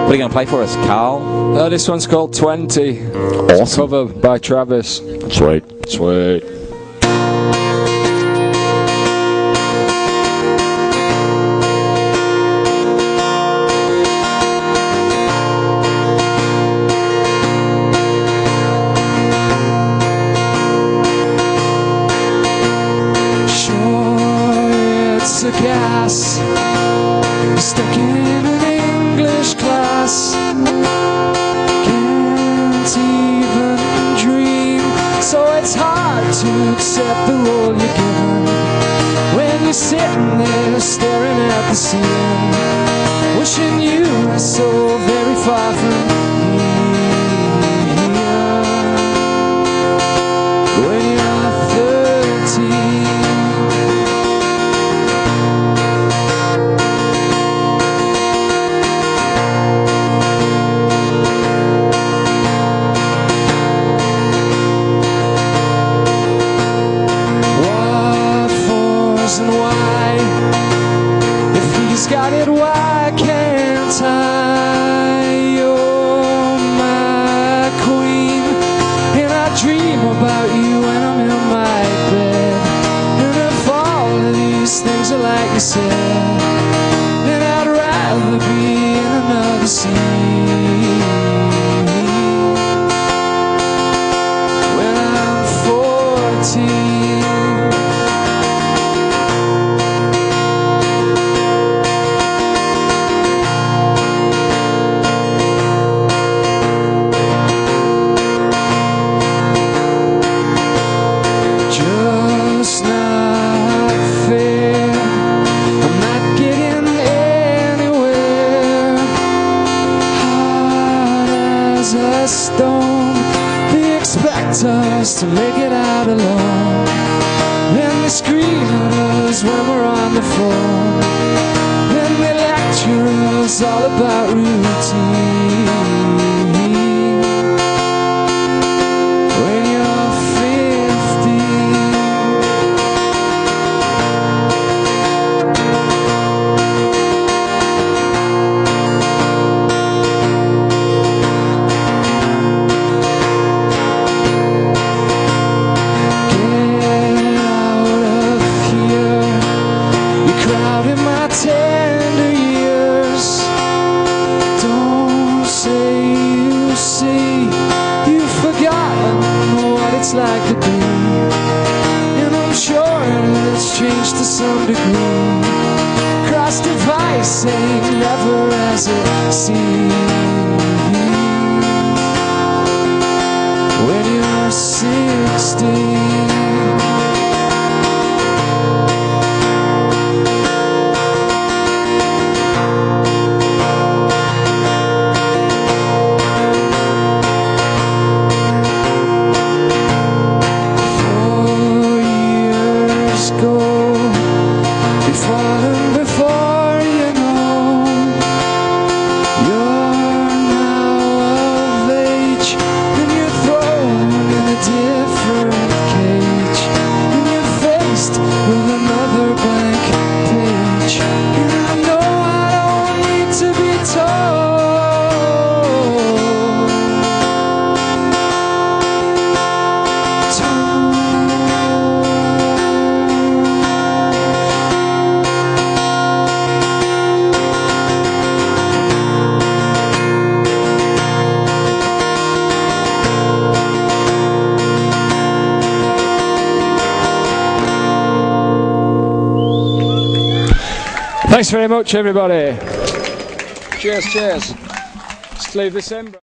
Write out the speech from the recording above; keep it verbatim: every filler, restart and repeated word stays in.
What are you going to play for us, Carl? Uh, this one's called twenty. Awesome. Cover by Travis. Sweet. Sweet. It's a gas stuck in an English class. Can't even dream, so it's hard to accept the role you're given when you're sitting there staring at the ceiling, wishing you were so very far from here. When you're thirteen, and why, if he's got it, why can't I? You're my queen, and I dream about you when I'm in my bed. And if all of these things are like you said, then I'd rather be in another scene. When I'm fourteen, it's not fair, I'm not getting anywhere. Hard as a stone, they expect us to make it out alone. Then they scream at us when we're on the phone. Then they lecture us all about routine. When you're fifteen, crowding my tender years. Don't say you see you've forgotten what it's like to be, and I'm sure it's changed to some degree. Cross device saying never as it seems. When you're sixteen, before you know, you're now of age, and you're thrown in a different cage, and you're faced with another blank page. And I know I don't need to be told, thanks very much, everybody. Cheers, cheers. Let's leave this in.